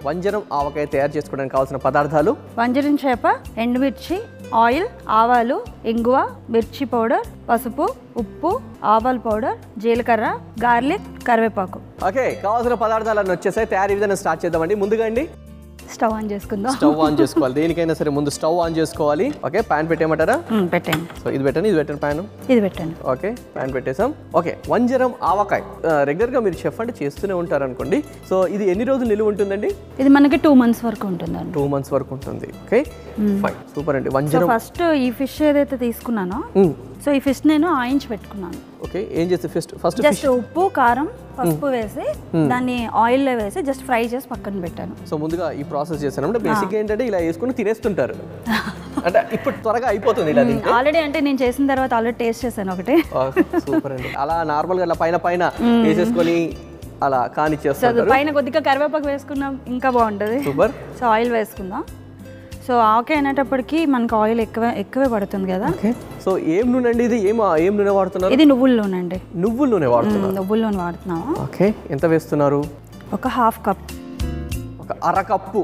వంజరం ఆవకాయ తయారు చేసుకోవడానికి కావాల్సిన పదార్థాలు వంజరం చేప, ఎండుమిర్చి, ఆయిల్, ఆవాలు, ఇంగువ, మిర్చి పౌడర్, పసుపు, ఉప్పు, ఆవాల పౌడర్, జీలకర్ర, గార్లిక్, కరివేపాకు. ఓకే, కావాల్సిన పదార్థాలన్నీ వచ్చేసాయి. తయారీ విధానం స్టార్ట్ చేద్దామండి. ముందుగా అండి స్టవ్ ఆన్ చేసుకుందాం. స్టవ్ ఆన్ చేసుకోవాలి. దేనికైనా సరే ముందు స్టవ్ ఆన్ చేసుకోవాలి. ఓకే, ప్యాన్ పెట్టేయమంటారా? పెట్టండి. సో ఇది పెట్టండి ప్యాన్. ఇది పెట్టండి. ఓకే, ప్యాన్ పెట్టేసాం. ఓకే, వంజరం ఆవకాయ రెగ్యులర్గా మీరు చెఫ్ అంటే చేస్తూనే ఉంటారు అనుకోండి. సో ఇది ఎన్ని రోజులు నిలువ ఉంటుందండి? ఇది మనకి 2 months వరకు ఉంటుందండి. 2 months వరకు ఉంటుంది. ఓకే, ఫైన్, సూపర్ అండి. వంజరం ఫస్ట్ ఈ ఫిష్ ఏదైతే తీసుకున్నానో సో ఈ ఫిష్ నేను ఆయించి పెట్టుకున్నాను. ఓకే, ఏం చేస్తే ఫస్ట్ జస్ట్ ఉప్పు, కారం, పసుపు వేసి దాన్ని ఆయిల్లో వేసి జస్ట్ ఫ్రై చేసి పక్కన పెట్టాను. సో ముందుగా ఈ ప్రాసెస్ చేశాను అంటే బేసిక్గా ఏంటంటే ఇలా వేసుకుని తినేస్తుంటారు అంటే ఇప్పుడు త్వరగా అయిపోతుంది ఇలా. ఆల్రెడీ అంటే నేను చేసిన తర్వాత ఆల్రెడీ టేస్ట్ చేశాను ఒకటి. సూపర్ అండి. అలా నార్మల్గా అలా పైన వేసేసుకొని అలా కానిచ్చేస్తారు. పైన కొద్దిగా కరివేపాకు వేసుకున్నాం ఇంకా బాగుంటుంది. సూపర్. సో ఆయిల్ వేసుకుందాం. సో ఆవకాయ అనేటప్పటికి మనకు ఆయిల్ ఎక్కువే పడుతుంది కదా. సో ఏం నూనె అండి ఇది? ఏం నూనె వాడుతున్నారు? ఇది నువ్వుల నూనె అండి. నువ్వుల నూనె వాడుతున్నారు? నువ్వుల నూనె వాడుతున్నాము. ఓకే, ఎంత వేస్తున్నారు? ఒక 1/2 cup. ఒక అరకప్పు.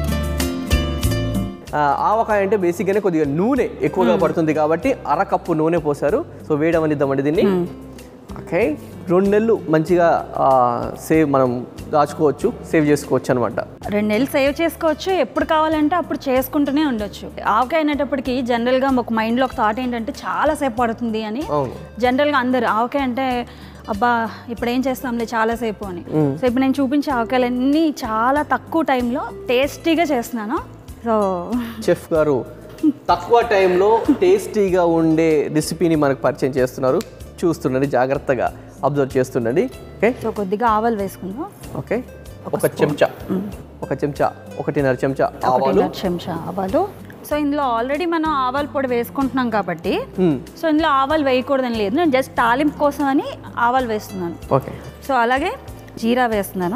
ఆవకాయ అంటే బేసిక్గానే కొద్దిగా నూనె ఎక్కువగా పడుతుంది కాబట్టి అరకప్పు నూనె పోసారు. సో వేయడమనిద్దామండి దీన్ని. ఓకే, 2 నెలలు మంచిగా మనం దాచుకోవచ్చు, సేవ్ చేసుకోవచ్చు అనమాట. 2 నెలలు సేవ్ చేసుకోవచ్చు. ఎప్పుడు కావాలంటే అప్పుడు చేసుకుంటూనే ఉండొచ్చు. ఆవకాయ అనేటప్పటికి జనరల్గా ఒక మైండ్లో ఒక థాట్ ఏంటంటే చాలా సేపు పడుతుంది అని. జనరల్గా అందరు ఆవకాయ అంటే అబ్బా ఇప్పుడు ఏం చేస్తాంలే చాలాసేపు అని. సో ఇప్పుడు నేను చూపించే ఆవకాయలన్నీ చాలా తక్కువ టైంలో టేస్టీగా చేస్తున్నాను. సో చెఫ్ గారు తక్కువ టైంలో టేస్టీగా ఉండే రెసిపీని మనకు పరిచయం చేస్తున్నారు. చూస్తుండండి, జాగ్రత్తగా అబ్జర్వ్ చేస్తుండండి. ఓకే, సో కొద్దిగా ఆవాలు వేసుకుందాం. ఓకే, ఒక చెంచా, 1.5 చెంచా ఆవాలు. సో ఇందులో ఆల్రెడీ మనం ఆవాల పొడి వేసుకుంటున్నాం కాబట్టి సో ఇందులో ఆవాలు వేయకూడదని లేదు. నేను జస్ట్ తాలింపు కోసం అని ఆవాలు వేస్తున్నాను. ఓకే, సో అలాగే జీరా వేస్తున్నాను.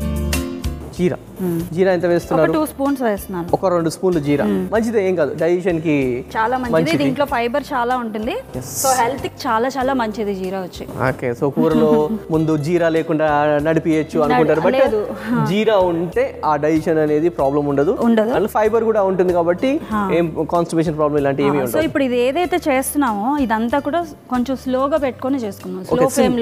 జీరా ఎంత వేస్తున్నారు? 2 spoons వేస్తున్నాను. ఒక 2 స్పూన్లు జీరా. మంచిదే, ఏం కాదు, డైజెషన్ కి చాలా మంచిది. దీంట్లో ఫైబర్ చాలా ఉంటుంది. సో హెల్త్ కి చాలా చాలా మంచిది జీరా వచ్చి. ఓకే, సో కూరలో ముందు జీరా లేకుండా నడిపియచ్చు అనుకుంటారు, బట్ జీరా ఉంటే ఆ డైజెషన్ అనేది ప్రాబ్లం ఉండదు. అండ్ ఫైబర్ కూడా ఉంటుంది కాబట్టి ఏం కాన్స్టిపేషన్ ప్రాబ్లం ఇలాంటివి ఏమీ ఉండదు. సో ఇప్పుడు ఇది ఏదైతే చేస్తున్నామో ఇదంతా కూడా కొంచెం స్లోగా పెట్టుకొని చేసుకుందాం. లో ఫ్లేమ్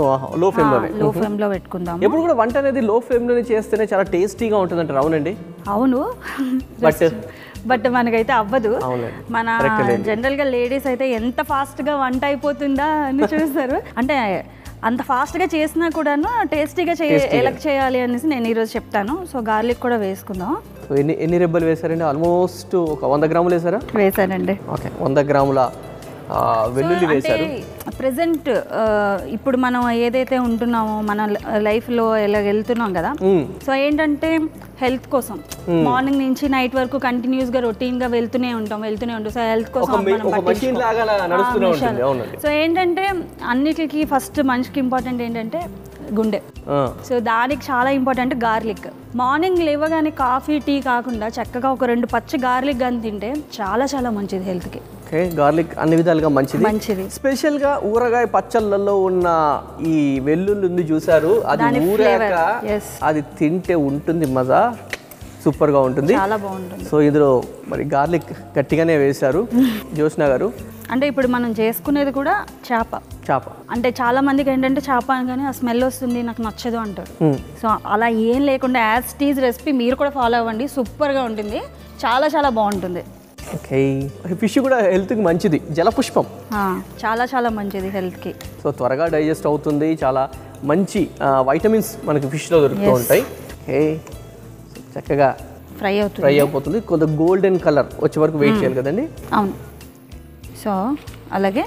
లో పెట్టుకుందాం. ఎప్పుడు కూడా వంట అనేది లో ఫ్లేమ్ లోనే చేస్తేనే చాలా టేస్టీగా ఉంటుంది అంటారు. అవునండి? అవును, బట్ మనకైతే అవ్వదు. మన జనరల్ గా లేడీస్ అయితే ఎంత ఫాస్ట్ గా వంట అయిపోతుందా అని చూస్తారు. అంటే అంత ఫాస్ట్ గా చేసినా కూడాను టేస్టీగా ఎలా చేయాలి అనేసి నేను ఈరోజు చెప్తాను. సో గార్లిక్ కూడా వేసుకుందాం. ఎన్ని రెబ్బలు వేసారండి? ఆల్మోస్ట్ ఒక 100 గ్రాములు వేసారా? వేసానండి. ఓకే, 100 గ్రాముల వెల్లుల్లి వేశారు. ప్రెసెంట్ ఇప్పుడు మనం ఏదైతే ఉంటున్నామో మన లైఫ్లో ఎలా వెళ్తున్నాం కదా. సో ఏంటంటే హెల్త్ కోసం మార్నింగ్ నుంచి నైట్ వరకు కంటిన్యూస్గా రొటీన్గా వెళ్తూనే ఉంటాం. సో హెల్త్ కోసం సో ఏంటంటే అన్నిటికీ ఫస్ట్ మనిషికి ఇంపార్టెంట్ ఏంటంటే గుండె. సో దానికి చాలా ఇంపార్టెంట్ గార్లిక్. మార్నింగ్ లేవగానే కాఫీ, టీ కాకుండా చక్కగా ఒక 2 పచ్చి గార్లిక్ కానీ తింటే చాలా చాలా మంచిది హెల్త్కి. ఓకే, గార్లిక్ అన్ని విధాలుగా మంచిది. స్పెషల్గా ఊరగాయ పచ్చళ్ళల్లో ఉన్న ఈ వెల్లుల్లి ఉంది చూసారు, అది ఊరాక అది తింటే ఉంటుంది మజా, సూపర్ గా ఉంటుంది, చాలా బాగుంటుంది. సో ఇందులో మరి గార్లిక్ గట్టిగానే వేశారు జ్యోత్స్న గారు. అంటే ఇప్పుడు మనం చేసుకునేది కూడా చేప. అంటే చాలా మందికి ఏంటంటే చేప అనగానే ఆ స్మెల్ వస్తుంది, నాకు నచ్చదు అంటారు. సో అలా ఏం లేకుండా యాజ్ ఇట్ ఈజ్ రెసిపీ మీరు కూడా ఫాలో అవ్వండి, సూపర్గా ఉంటుంది, చాలా చాలా బాగుంటుంది. ఓకే, ఫిష్ కూడా హెల్త్కి మంచిది, జలపుష్పం చాలా చాలా మంచిది హెల్త్కి. సో త్వరగా డైజెస్ట్ అవుతుంది, చాలా మంచి వైటమిన్స్ మనకి ఫిష్లో దొరుకుతూ ఉంటాయి. ఓకే, చక్కగా ఫ్రై అయిపోతుంది. కొద్దిగా గోల్డెన్ కలర్ వచ్చే వరకు వెయిట్ చేయాలి కదండి. అవును. సో అలాగే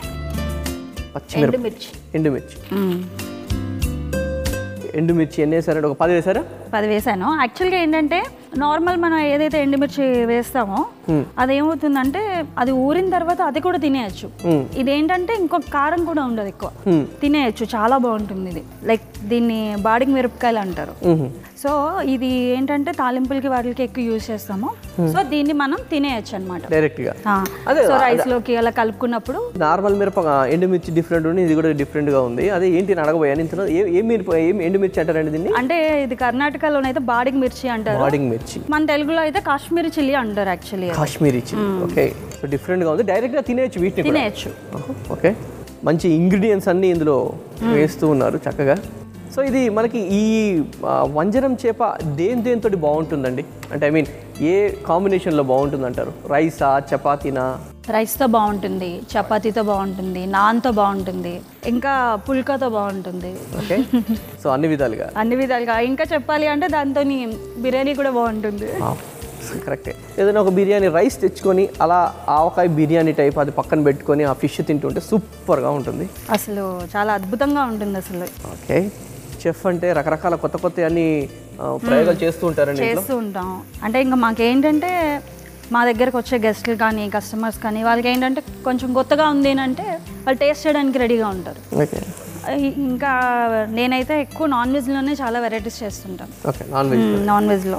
ఎండుమిర్చి ఎన్ని వేసారంటే? ఒక 10 వేసారా? 10 వేసాను. యాక్చువల్గా ఏంటంటే నార్మల్ మనం ఏదైతే ఎండుమిర్చి వేస్తామో అదేమవుతుందంటే అది ఊరిన తర్వాత అది కూడా తినేయచ్చు. ఇదేంటంటే ఇంకొక కారం కూడా ఉండదు ఎక్కువ, తినేయచ్చు, చాలా బాగుంటుంది ఇది. లైక్ దీన్ని బాడిగ మిరపకాయలు అంటారు. సో ఇది ఏంటంటే తాలింపులకి వాటికి ఎక్కువ యూజ్ చేస్తాము. సో దీన్ని మనం తినేయచ్చు అనమాట డైరెక్ట్ గా. సో రైస్ లోకి అలా కలుపుకున్నప్పుడు. నార్మల్ మిరప ఎండుమిర్చి డిఫరెంట్ ఉంది, ఇది కూడా డిఫరెంట్ గా ఉంది. అదే ఏంటి అని అడగబోయాను. ఇంత ఏం ఎండుమిర్చి అంటారండి దీన్ని? అంటే ఇది కర్ణాటకలోనైతే బాడిగ మిర్చి అంటారు, బాడిగ మిర్చి. మన తెలుగులో అయితే కాశ్మీరీ చిల్లీ అంటారు actually. Kashmiri chilli, okay. So different గా ఉంది, డైరెక్ట్ గా తినేయచ్చు, వీటిని తినేయచ్చు. ఓకే, మంచి ఇంగ్రీడియంట్స్ అన్ని ఇందులో వేస్తూ ఉన్నారు చక్కగా. సో ఇది మనకి ఈ వంజరం చేప దేనితో బాగుంటుందండి? అంటే ఐ మీన్ ఏ కాంబినేషన్లో బాగుంటుంది అంటారు? రైసా, చపాతీనా? రైస్తో బాగుంటుంది, చపాతీతో బాగుంటుంది, నాన్తో బాగుంటుంది, ఇంకా పుల్కాతో బాగుంటుంది. ఓకే, సో అన్ని విధాలుగా. ఇంకా చెప్పాలి అంటే దాంతో బిర్యానీ కూడా బాగుంటుంది. కరెక్టే. ఏదైనా ఒక బిర్యానీ రైస్ తెచ్చుకొని అలా ఆవకాయ బిర్యానీ టైప్ అది పక్కన పెట్టుకొని ఆ ఫిష్ తింటుంటే సూపర్గా ఉంటుంది, అసలు చాలా అద్భుతంగా ఉంటుంది అసలు. ఓకే, చెఫ్ అంటే రకరకాల కొత్త అన్ని ప్రయోగాలు చేస్తూ ఉంటారండి. చేస్తూ ఉంటాం. అంటే ఇంకా మాకేంటంటే మా దగ్గరకు వచ్చే గెస్ట్లు కానీ కస్టమర్స్ కానీ వాళ్ళకి ఏంటంటే కొంచెం కొత్తగా ఉంది అంటే వాళ్ళు టేస్ట్ చేయడానికి రెడీగా ఉంటారు. ఓకే, ఇంకా నేనైతే ఎక్కువ నాన్ వెజ్లోనే చాలా వెరైటీస్ చేస్తుంటాను. ఓకే, నాన్ వెజ్లో.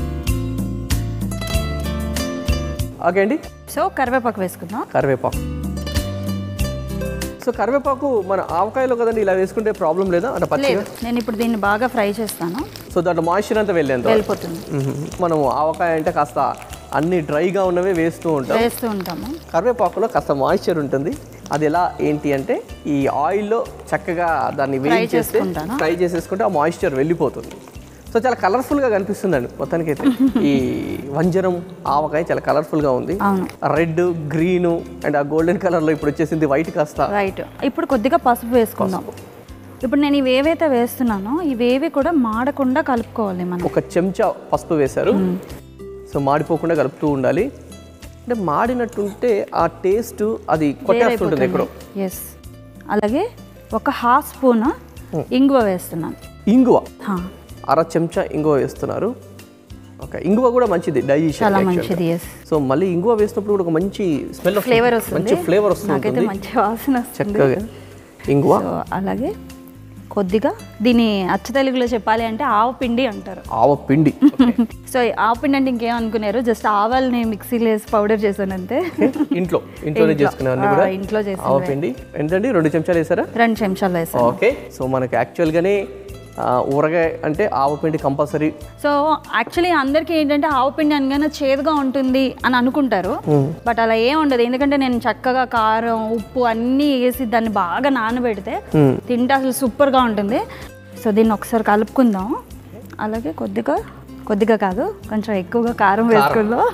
ఓకే అండి. సో కరివేపాకు వేసుకుందాం. సో కరివేపాకు మన ఆవకాయలో కదండి, ఇలా వేసుకుంటే ప్రాబ్లం లేదా? అంటే పచ్చిగా నేను ఇప్పుడు దీన్ని బాగా ఫ్రై చేస్తాను. సో దాంట్లో మాయిశ్చర్ అంతా వెళ్ళిపోతుంది. మనం ఆవకాయ అంటే కాస్త అన్ని డ్రైగా ఉన్నవే వేస్తూ ఉంటాము. కరివేపాకులో కాస్త మాయిశ్చర్ ఉంటుంది. అది ఎలా ఏంటి అంటే ఈ ఆయిల్లో చక్కగా దాన్ని ఫ్రై చేసేసుకుంటే ఆ మాయిశ్చర్ వెళ్ళిపోతుంది. సో చాలా కలర్ఫుల్గా కనిపిస్తుందండి మొత్తానికి అయితే. ఈ వంజరం ఆవకాయ చాలా కలర్ఫుల్గా ఉంది. రెడ్, గ్రీన్ అండ్ ఆ గోల్డెన్ కలర్లో ఇప్పుడు వచ్చేసింది వైట్ కాస్త. రైట్. ఇప్పుడు కొద్దిగా పసుపు వేసుకుందాం. ఇప్పుడు నేను ఇవేవైతే వేస్తున్నానో ఇవేవి కూడా మాడకుండా కలుపుకోవాలి మనం. ఒక చెంచా పసుపు వేశారు. సో మాడిపోకుండా కలుపుతూ ఉండాలి. అంటే మాడినట్టుంటే ఆ టేస్ట్ అది కొట్టేస్తుంటుంది ఎక్కడో. ఎస్. అలాగే ఒక హాఫ్ స్పూన్ ఇంగువ వేస్తున్నాను. ఇంగువ అర చెంచా ఇంగువ వేస్తున్నారు. ఓకే, ఇంగువ కూడా మంచిది, డైజెషన్ చాలా మంచిది. సో మళ్ళీ ఇంగువ వేసినప్పుడు కూడా ఒక మంచి స్మెల్, ఫ్లేవర్ వస్తుంది, మంచి ఫ్లేవర్ వస్తుంది, మంచి వాసన వస్తుంది చక్కగా ఇంగువ. అలాగే కొద్దిగా దీని అచ్చ తెలుగులో చెప్పాలి అంటే ఆవపిండి అంటారు. ఆవపిండి. సో ఆవపిండి అంటే ఇంకేమనుకున్నారు, జస్ట్ ఆవాలని మిక్సీలో వేసి పౌడర్ చేశాను అంతే. ఇంట్లోనే చేసుకున్నాను కూడా. ఇంట్లో చేసాను. ఆవపిండి ఏంటండి 2 చెంచాలు వేసారా? 2 చెంచాలు వేసాను. ఓకే, సో మనకి యాక్చువల్గానే ఊరగాయ అంటే ఆవపిండి కంపల్సరీ. సో యాక్చువల్లీ అందరికీ ఏంటంటే ఆవపిండి అనగానే చేదుగా ఉంటుంది అని అనుకుంటారు, బట్ అలా ఏం ఉండదు. ఎందుకంటే నేను చక్కగా కారం, ఉప్పు అన్నీ వేసి దాన్ని బాగా నానబెడితే తింటే అసలు సూపర్గా ఉంటుంది. సో దీన్ని ఒకసారి కలుపుకుందాం. అలాగే కొద్దిగా కాదు కొంచెం ఎక్కువగా కారం వేసుకుందాం.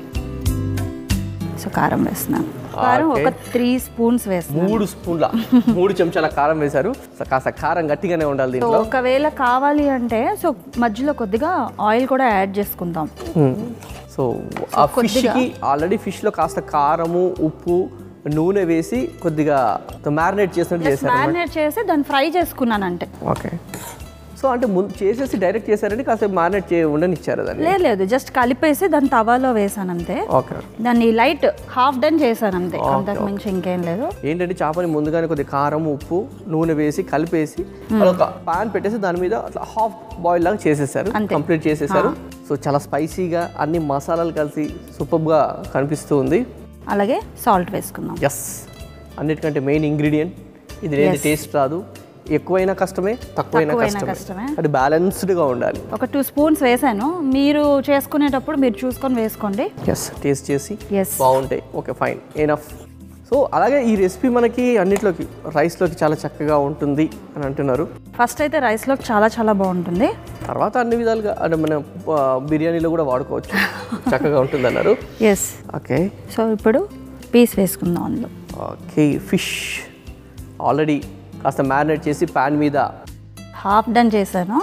సో కారం వేస్తున్నాను. కారం ఒక 3 స్పూన్స్ వేస్తాను. 3 స్పూన్ల 3 చెంచాల కారం వేశారు. కాస్త కారం గట్టిగానే ఉండాలి దీంట్లో. ఒకవేళ కావాలి అంటే సో మధ్యలో కొద్దిగా ఆయిల్ కూడా యాడ్ చేసుకుందాం. సో ఆ ఫిష్కి ఆల్రెడీ ఫిష్లో కాస్త కారము, ఉప్పు, నూనె వేసి కొద్దిగా మ్యారినేట్ చేసి దాన్ని ఫ్రై చేసుకున్నాను అంటే. ఓకే, సో అంటే ముందు చేసేసి డైరెక్ట్ చేశారంటే కాస్త మ్యారినేట్ ఉండనిచ్చారు దాన్ని? లేదు, జస్ట్ కలిపేసి దాన్ని తవాలో వేసాను అంతే. ఓకే, దాన్ని లైట్ హాఫ్ డన్ చేశాను అంతే, అంతకు మించి ఇంకేం లేదు. ఏంటంటే చేపని ముందుగానే కొద్దిగా కారం, ఉప్పు, నూనె వేసి కలిపేసి ఒక పాన్ పెట్టేసి దాని మీద అట్లా హాఫ్ బాయిల్ లాగా చేసేసారు, కంప్లీట్ చేసేసారు. సో చాలా స్పైసీగా అన్ని మసాలాలు కలిసి సూపర్గా కనిపిస్తూ ఉంది. అలాగే సాల్ట్ వేసుకుందాం. ఎస్, అన్నిటికంటే మెయిన్ ఇంగ్రీడియంట్ ఇది. లేదు టేస్ట్ రాదు, ఎక్కువైనా కష్టమే, తక్కువైనా కష్టమే, అది బ్యాలెన్స్డ్గా ఉండాలి. ఒక 2 స్పూన్స్ వేసాను, మీరు చేసుకునేటప్పుడు మీరు చూసుకొని వేసుకోండి. ఎస్, టేస్ట్ చేసి బాగుంటాయి. Okay, fine, enough. సో అలాగే ఈ రెసిపీ మనకి అన్నిట్లోకి, రైస్లోకి చాలా చక్కగా ఉంటుంది అని అంటున్నారు. ఫస్ట్ అయితే రైస్లోకి చాలా బాగుంటుంది, తర్వాత అన్ని విధాలుగా అంటే మన బిర్యానీలో కూడా వాడుకోవచ్చు, చక్కగా ఉంటుంది అన్నారు. ఎస్. ఓకే, సో ఇప్పుడు పీస్ వేసుకుందాం అందులో. ఓకే, ఫిష్ ఆల్రెడీ కాస్త మ్యారినేట్ చేసి ప్యాన్ మీద హాఫ్ డన్ చేశాను.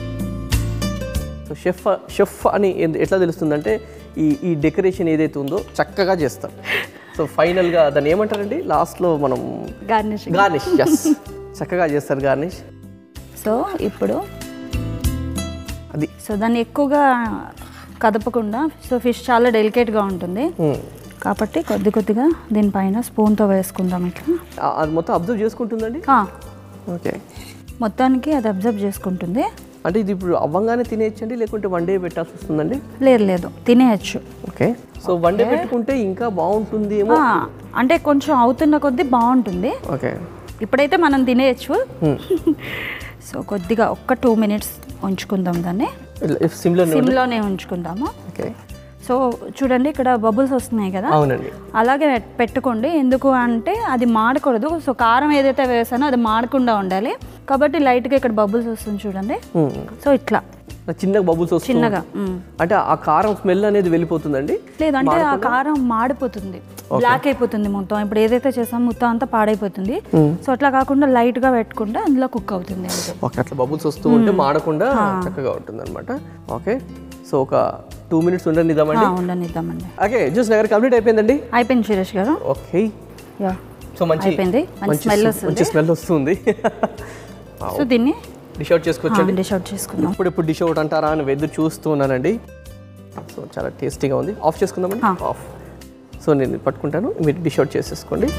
సో షెఫ్ అని ఎట్లా తెలుస్తుందంటే ఈ డెకరేషన్ ఏదైతే ఉందో చక్కగా చేస్తారు. సో ఫైనల్గా దాన్ని ఏమంటారండి లాస్ట్లో మనం? గార్నిష్. ఎస్, చక్కగా చేస్తారు గార్నిష్. సో ఇప్పుడు అది సో దాన్ని ఎక్కువగా కదపకుండా. సో ఫిష్ చాలా డెలికేట్గా ఉంటుంది కాబట్టి కొద్దిగా దీనిపైన స్పూన్తో వేసుకుందాం ఇట్లా. అది మొత్తం అబ్జర్వ్ చేసుకుంటుందండి. ఓకే, మొత్తానికి అది అబ్జర్వ్ చేసుకుంటుంది. అంటే ఇది ఇప్పుడు అవ్వంగానే తినేయచ్చండి లేకుంటే వన్ డే పెట్టాల్సి వస్తుందండి? లేదు తినేయచ్చు. ఓకే, సో వన్ డే పెట్టుకుంటే ఇంకా బాగుంటుంది ఏమో. అంటే కొంచెం అవుతున్న కొద్దీ బాగుంటుంది. ఓకే, ఇప్పుడైతే మనం తినేయచ్చు. సో కొద్దిగా ఒక్క 2 minutes ఉంచుకుందాం దాన్ని, సిమ్లోనే ఉంచుకుందాము. ఓకే, సో చూడండి ఇక్కడ బబుల్స్ వస్తున్నాయి కదా. అవునండి, అలాగే పెట్టుకోండి. ఎందుకు అంటే అది మాడకూడదు. సో కారం ఏదైతే వేసానో అది మాడకుండా ఉండాలి కాబట్టి లైట్గా ఇక్కడ బబుల్స్ వస్తుంది చూడండి. సో ఇట్లా చిన్నగా బబుల్స్ వస్తుంది. చిన్నగా అంటే ఆ కారం స్మెల్ అనేది వెళ్ళిపోతుందండి? లేదంటే ఆ కారం మాడిపోతుంది, బ్లాక్ అయిపోతుంది మొత్తం. ఇప్పుడు ఏదైతే చేసామో మొత్తం అంతా పాడైపోతుంది. సో అట్లా కాకుండా లైట్గా పెట్టుకుంటే అందులో కుక్ అవుతుంది. ఓకే, అట్లా బబుల్స్ వస్తూ ఉంటే మాడకుండా చక్కగా ఉంటుంది అనమాట. ఓకే, సో ఒక 2 minutes ఉండనిద్దామండి. ఓకే, జ్యూస్ నగర్ కంప్లీట్ అయిపోయిందండి. అయిపోయింది సురేష్ గారు. ఓకే, సో అయిపోయింది, మంచి స్మెల్ వస్తుంది. సో దీన్ని డిష్ అవుట్ చేసుకోవచ్చండి. డిష్ అవుట్ చేసుకుందాం. ఇప్పుడు డిష్ అవుట్ అంటారా అని ఎదురు చూస్తూ ఉన్నానండి. సో చాలా టేస్టీగా ఉంది. ఆఫ్ చేసుకుందామండి. ఆఫ్. సో నేను పట్టుకుంటాను, మీరు డిష్ అవుట్ చేసేసుకోండి.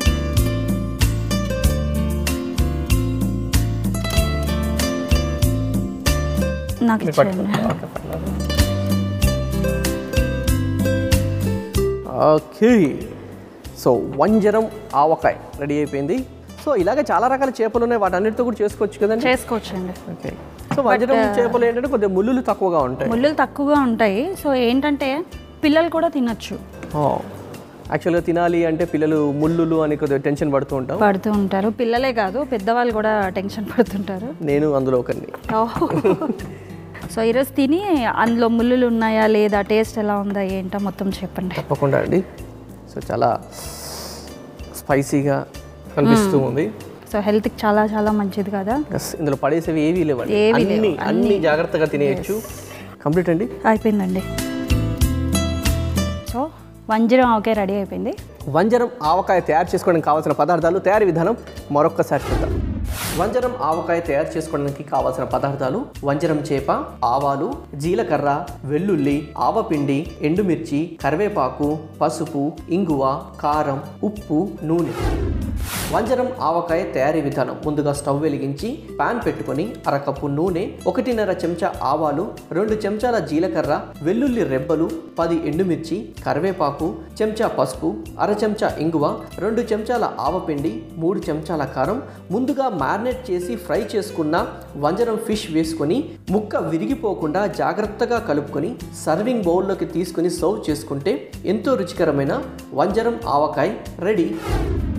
నాకు ఓకే, సో వంజరం ఆవకాయ రెడీ అయిపోయింది. సో ఇలాగే చాలా రకాల చేపలు ఉన్నాయి, వాటన్నిటితో కూడా చేసుకోవచ్చు కదండి? చేసుకోవచ్చండి. ఓకే, సో వంజరం చేపలు ఏంటంటే కొద్దిగా ముళ్ళులు తక్కువగా ఉంటాయి. సో ఏంటంటే పిల్లలు కూడా తినచ్చు. యాక్చువల్గా తినాలి అంటే పిల్లలు ముళ్ళులు అని కొద్దిగా టెన్షన్ పడుతూ ఉంటారు. పిల్లలే కాదు పెద్దవాళ్ళు కూడా టెన్షన్ పడుతుంటారు. నేను అందులో ఒకరిని. సో ఈరోజు తిని అందులో ముళ్ళులు ఉన్నాయా లేదా, టేస్ట్ ఎలా ఉందా ఏంటో మొత్తం చెప్పండి. తప్పకుండా అండి. సో చాలా స్పైసీగా కనిపిస్తూ ఉంది. సో హెల్త్కి చాలా చాలా మంచిది కదా. ఇందులో పడేసేవి ఏవీ లేవండి, అన్ని జాగ్రత్తగా తినేయచ్చు. కంప్లీట్ అండి, అయిపోయిందండి. సో వంజరం ఆవకాయ రెడీ అయిపోయింది. వంజరం ఆవకాయ తయారు చేసుకోవడానికి కావాల్సిన పదార్థాలు, తయారీ విధానం మరొక్కసారి చూద్దాం. వంజరం ఆవకాయ తయారు చేసుకోవడానికి కావాల్సిన పదార్థాలు: వంజరం చేప, ఆవాలు, జీలకర్ర, వెల్లుల్లి, ఆవపిండి, ఎండుమిర్చి, కరివేపాకు, పసుపు, ఇంగువ, కారం, ఉప్పు, నూనె. వంజరం ఆవకాయ తయారీ విధానం: ముందుగా స్టవ్ వెలిగించి పాన్ పెట్టుకొని అరకప్పు నూనె, 1.5 చెంచా ఆవాలు, 2 చెంచాల జీలకర్ర, వెల్లుల్లి రెబ్బలు, 10 ఎండుమిర్చి, కరివేపాకు, చెంచా పసుపు, అర చెంచా ఇంగువ, 2 చెంచాల ఆవపిండి, 3 చెంచాల కారం, ముందుగా మ్యారినేట్ చేసి ఫ్రై చేసుకున్న వంజరం ఫిష్ వేసుకొని ముక్క విరిగిపోకుండా జాగ్రత్తగా కలుపుకొని సర్వింగ్ బౌల్లోకి తీసుకుని సర్వ్ చేసుకుంటే ఎంతో రుచికరమైన వంజరం ఆవకాయ రెడీ.